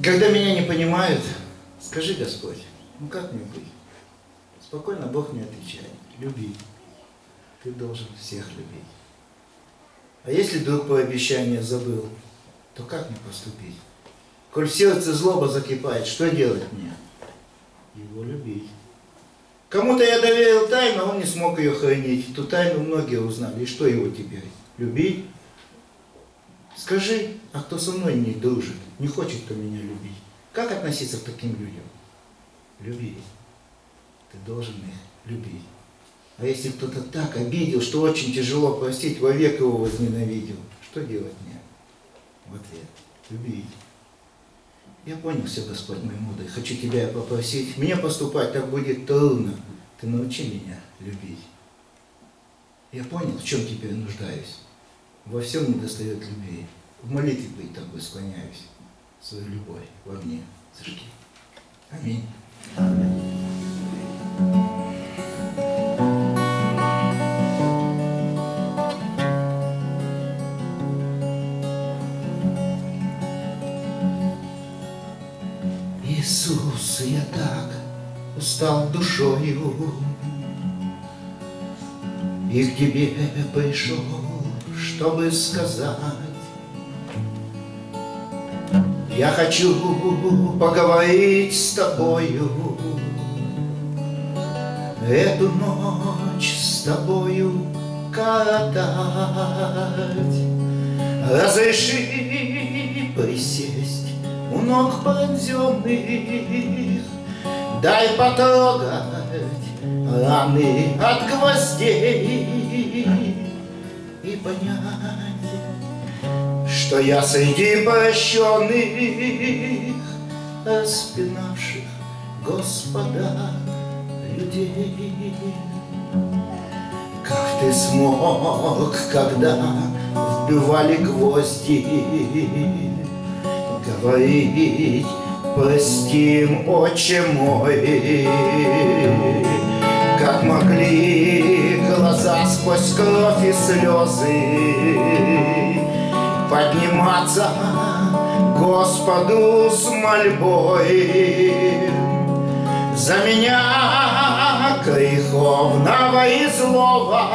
когда меня не понимают, скажи, Господь, ну как мне быть? Спокойно Бог мне отвечает: люби. Ты должен всех любить. А если вдруг по обещанию забыл, то как мне поступить? Коль в сердце злоба закипает, что делать мне? Его любить. Кому-то я доверил тайну, а он не смог ее хранить. Ту тайну многие узнали. И что его теперь? Любить? Скажи, а кто со мной не дружит, не хочет кто меня любить? Как относиться к таким людям? Люби. Ты должен их любить. А если кто-то так обидел, что очень тяжело простить, вовек его возненавидел, что делать мне? В ответ: любить. Я понял все, Господь мой мудрый, хочу Тебя попросить, мне поступать так будет трудно, Ты научи меня любить. Я понял, в чем теперь нуждаюсь. Во всем недостает любви. В молитве перед Тобой склоняюсь. Свою любовь во мне зажги. Аминь. Аминь. Иисус, я так устал душою и к Тебе пришел, чтобы сказать: я хочу поговорить с Тобою, эту ночь с Тобою коротать. Разреши присесть у ног пронзенных, дай потрогать раны от гвоздей и понять, что я среди прощенных, распинавших Господа людей. Как Ты смог, когда вбивали гвозди, говорить: простим, Отче мой? Как могли глаза сквозь кровь и слезы подниматься Господу с мольбой за меня греховного и злого,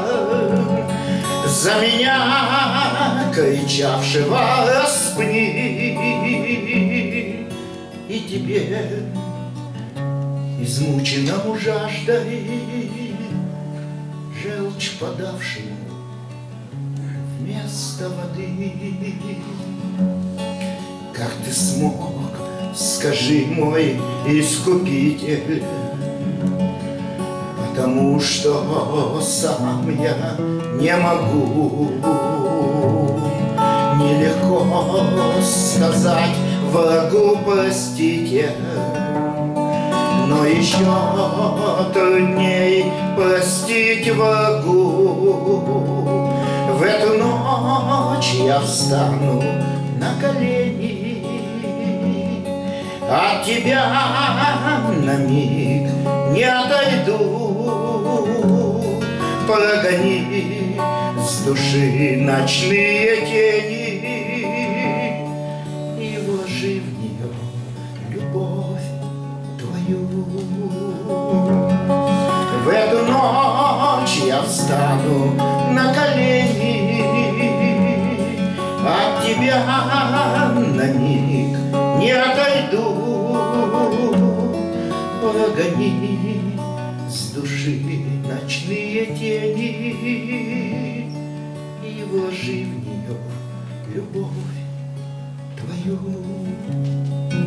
за меня кричавшего: распни. И Тебе, измученному жаждой, желчь подавшему вместо воды. Как Ты смог, скажи, мой Искупитель, потому что сам я не могу. Нелегко сказать врагу: простите, но еще трудней простить врагу. В эту ночь я встану на колени, от Тебя на миг не отойду. Прогони с души ночные тени и вложи в нее любовь Твою. В эту ночь я встану на колени, от Тебя на миг не отойду. Прогони с души ночные тени и вложи в нее любовь Твою.